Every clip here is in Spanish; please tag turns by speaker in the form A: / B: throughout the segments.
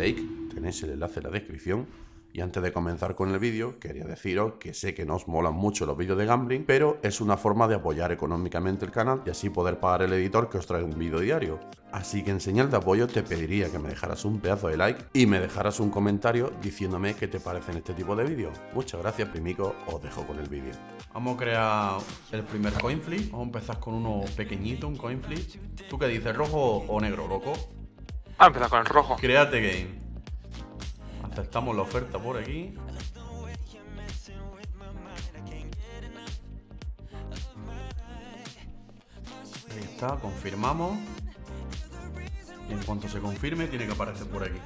A: Fake, tenéis el enlace en la descripción. Y antes de comenzar con el vídeo, quería deciros que sé que no os molan mucho los vídeos de gambling, pero es una forma de apoyar económicamente el canal y así poder pagar el editor que os trae un vídeo diario. Así que en señal de apoyo te pediría que me dejaras un pedazo de like y me dejaras un comentario diciéndome qué te parecen este tipo de vídeos. Muchas gracias, primico, os dejo con el vídeo. Vamos a crear el primer coin flip. Vamos a empezar con uno pequeñito, un coin flip. ¿Tú qué dices, rojo o negro, loco?
B: Vamos a empezar con el rojo.
A: Créate game. Aceptamos la oferta por aquí. Ahí está, confirmamos. Y en cuanto se confirme, tiene que aparecer por aquí.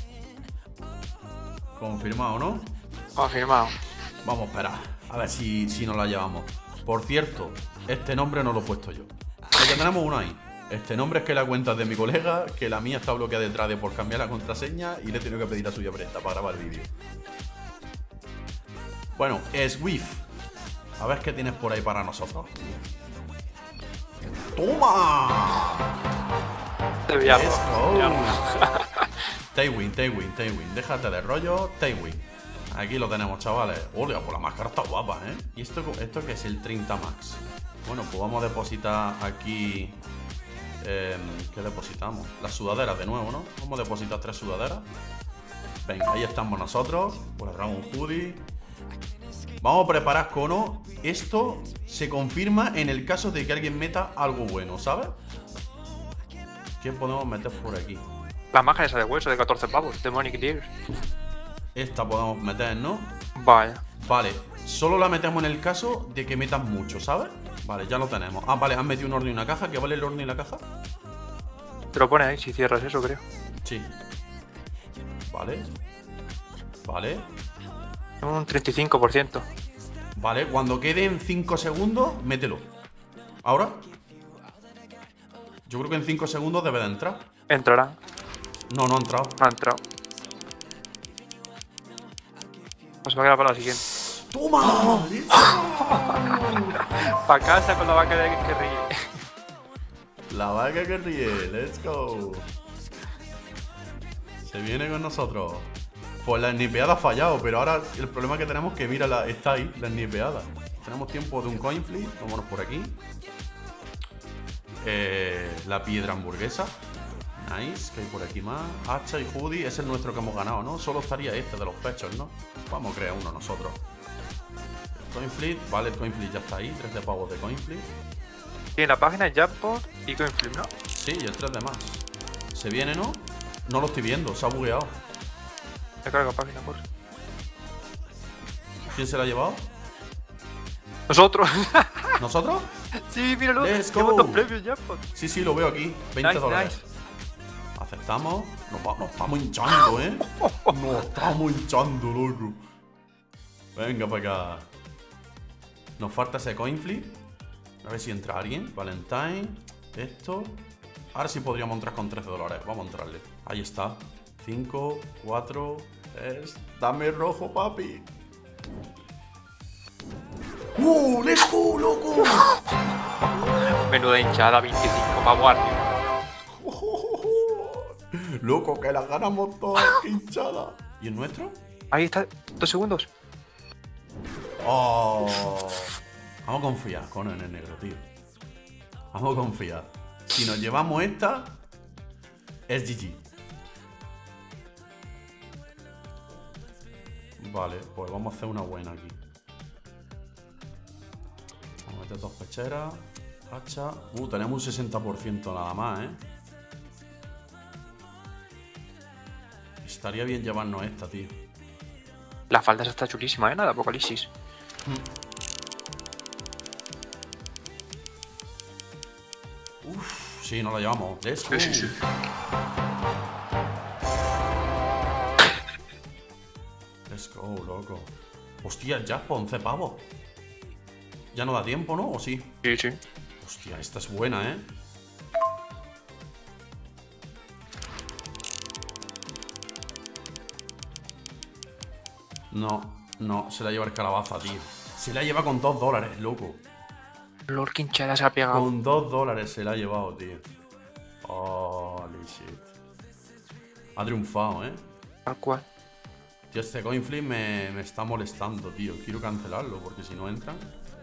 A: Confirmado, ¿no?
B: Confirmado.
A: Vamos a esperar. A ver si nos la llevamos. Por cierto, este nombre no lo he puesto yo. Ya tenemos uno ahí. Este nombre es que la cuenta es de mi colega, que la mía está bloqueada detrás de por cambiar la contraseña y le he tenido que pedir a suya presta para grabar el vídeo. Bueno, Swift. A ver qué tienes por ahí para nosotros. ¡Toma!
B: Let's
A: go. Tailwind. Déjate de rollo, Tailwind. Aquí lo tenemos, chavales. Ole, pues la máscara está guapa, ¿eh? ¿Y esto qué es? El 30 Max. Bueno, pues vamos a depositar aquí... ¿qué depositamos? Las sudaderas de nuevo, ¿no? Vamos a depositar 3 sudaderas. Venga, ahí estamos nosotros. Pues agarramos un hoodie. Vamos a preparar cono. Esto se confirma en el caso de que alguien meta algo bueno, ¿sabes? ¿Qué podemos meter por aquí?
B: La máscara esa de hueso de 14 pavos, Demonic Deer.
A: Esta podemos meter, ¿no?
B: Vaya.
A: Vale, solo la metemos en el caso de que metas mucho, ¿sabes? Vale, ya lo tenemos. Ah, vale, han metido un horno y una caja. ¿Qué vale el horno y la caja?
B: Te lo pone ahí si cierras eso, creo.
A: Sí. Vale. Vale.
B: Un 35%.
A: Vale, cuando queden 5 segundos, mételo. ¿Ahora? Yo creo que en 5 segundos debe de entrar.
B: Entrará.
A: No, no ha entrado.
B: No ha entrado. Pues va a quedar para la siguiente.
A: ¡Toma!
B: Para casa con la vaca que ríe.
A: La vaca que ríe, let's go. Se viene con nosotros. Pues la snipeada ha fallado, pero ahora el problema que tenemos es que mira, está ahí, la snipeada. Tenemos tiempo de un coin flip. Vámonos por aquí. La piedra hamburguesa. Nice, que hay por aquí más. Hacha y hoodie, ese es nuestro que hemos ganado, ¿no? Solo estaría este de los pechos, ¿no? Vamos a crear uno nosotros. Coin flip, vale, el coin flip ya está ahí. 3 de pavos de coin flip.
B: Y en la página Jackpot y Coin Flip, ¿no?
A: Sí, y el 3 de más. ¿Se viene, no? No lo estoy viendo, se ha bugueado.
B: He cargado página, por.
A: ¿Quién se la ha llevado?
B: ¡Nosotros!
A: ¿Nosotros?
B: Sí, míralo.
A: Let's
B: Llevo
A: go.
B: 2 premios Jackpot.
A: Sí, lo veo aquí. 20
B: Nice,
A: dólares.
B: nice.
A: Aceptamos. Nos estamos hinchando, ¿eh? Nos estamos hinchando, loco. Venga para acá. Nos falta ese coin flip. A ver si entra alguien. Valentine. Esto. Ahora sí podríamos entrar con 13 dólares. Vamos a entrarle. Ahí está. 5, 4, 3. Dame rojo, papi. ¡Let's go, loco!
B: Menuda hinchada, 25 pavos arriba.
A: Loco, que las ganamos todas. ¡Qué hinchada! ¿Y el nuestro?
B: Ahí está, 2 segundos.
A: Oh. Vamos a confiar con el negro, tío. Vamos a confiar. Si nos llevamos esta, es GG. Vale, pues vamos a hacer una buena aquí. Vamos a meter 2 pecheras. Hacha. Tenemos un 60% nada más, ¿eh? Estaría bien llevarnos esta, tío.
B: La falda esa está chulísima, ¿eh? La de Apocalipsis.
A: Uf, sí, nos la llevamos. Let's go.
B: Sí.
A: Let's go, loco. Hostia, ya, 11 pavos. Ya no da tiempo, ¿no? ¿O sí?
B: Sí, sí.
A: Hostia, esta es buena, ¿eh? No, se la lleva el calabaza, tío. Se la lleva con 2 dólares, loco.
B: Lord Quinchada se ha pegado.
A: Con 2 dólares se la ha llevado, tío. Holy shit. Ha triunfado, ¿eh?
B: Tal cual.
A: Tío, este coin flip me está molestando, tío. Quiero cancelarlo porque si no entran.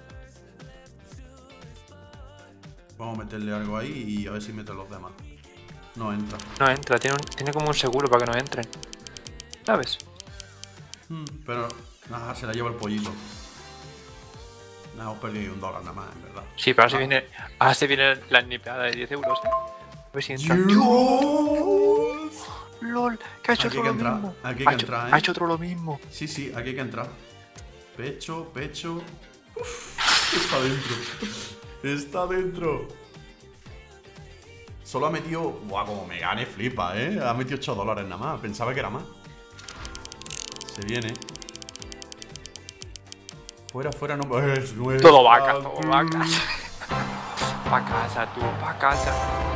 A: Vamos a meterle algo ahí y a ver si meten los demás. No entra.
B: No entra, tiene como un seguro para que no entren. ¿Sabes?
A: Pero, nada, se la lleva el pollito. Nada, hemos perdido $1 nada más, en verdad.
B: Sí, pero ahora se viene la snipeada de 10 euros, ¿eh? A ver si entra.
A: ¡Dios!
B: ¡Lol! Que ha hecho
A: Aquí
B: otro
A: hay que
B: lo
A: entrar,
B: mismo.
A: aquí hay que entrar, ¿eh?
B: Ha hecho otro lo mismo.
A: Sí, aquí hay que entrar. Pecho, pecho. Uf, está dentro. Está dentro. Solo ha metido... Buah, como me gane, flipa, ¿eh? Ha metido $8 nada más. Pensaba que era más. Se viene. Fuera, fuera, no... Es nuestra.
B: Todo vacas, todo vacas. Pa' casa, tú, pa' casa.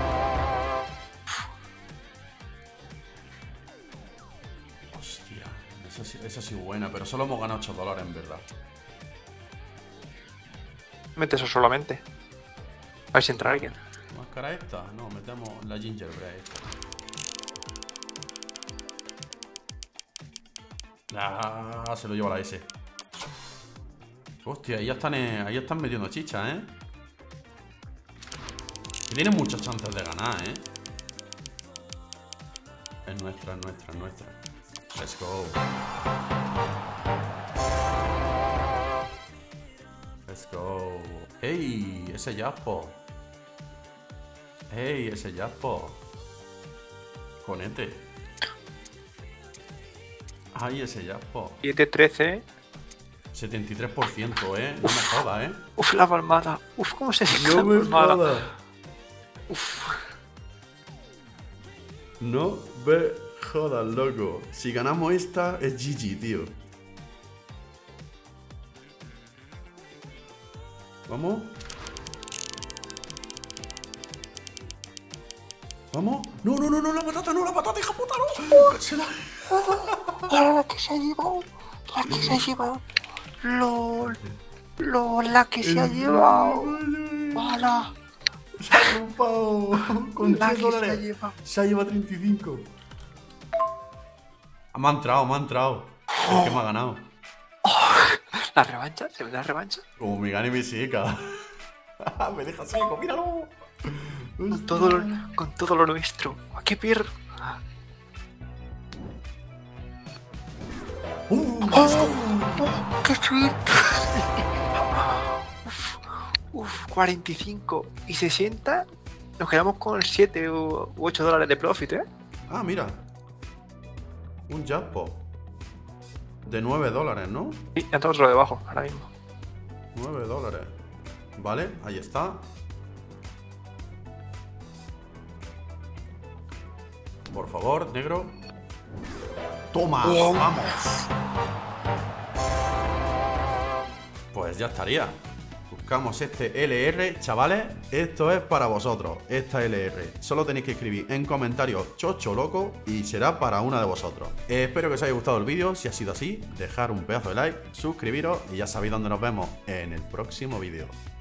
A: Hostia, esa sí es buena, pero solo hemos ganado $8 en verdad.
B: Mete eso solamente. A ver si entra alguien.
A: ¿Máscara esta? No, metemos la gingerbread. Ah, se lo lleva la S. Hostia, ahí están metiendo chicha, ¿eh? Que tienen muchas chances de ganar, ¿eh? Es nuestra, es nuestra, es nuestra. Let's go. Let's go. ¡Hey! Ese Jaspo. ¡Hey! Ese Jaspo. Conete. ¡Ay, ese Jaspo!
B: 7-13.
A: 73%, ¿eh? No me jodas, ¿eh?
B: Uf, la palmada. Uf, cómo se dice
A: No
B: la
A: me
B: palmada.
A: jodas.
B: Uf.
A: No me jodas, loco. Si ganamos esta, es GG, tío. ¿Vamos? ¿Vamos? No, no, no, no, la patata, hija puta, no. Se la...
B: ¡Hola, la que se ha llevado! ¡La que se ha llevado! ¡Lol! ¡Lol, la que se ha llevado! ¡Hola!
A: Se ha rompado. Con
B: La que se ha
A: $3.
B: llevado.
A: Se ha llevado 35. Me ha entrado, me ha entrado. Es que me ha ganado.
B: ¿La revancha? ¿Se ve la revancha?
A: Como me gane me seca. Me deja seco, míralo.
B: Con todo lo nuestro. ¿A qué pierdo? ¡Qué suerte! Uf, 45 y 60. Nos quedamos con 7 u $8 de profit, ¿eh?
A: Ah, mira. Un jackpot. De $9, ¿no?
B: Sí, ya está otro debajo, ahora mismo.
A: $9. Vale, ahí está. Por favor, negro. ¡Toma! ¡Vamos! Pues ya estaría. Buscamos este LR, chavales. Esto es para vosotros, esta LR. Solo tenéis que escribir en comentarios chocho loco y será para una de vosotros. Espero que os haya gustado el vídeo. Si ha sido así, dejar un pedazo de like, suscribiros y ya sabéis dónde nos vemos en el próximo vídeo.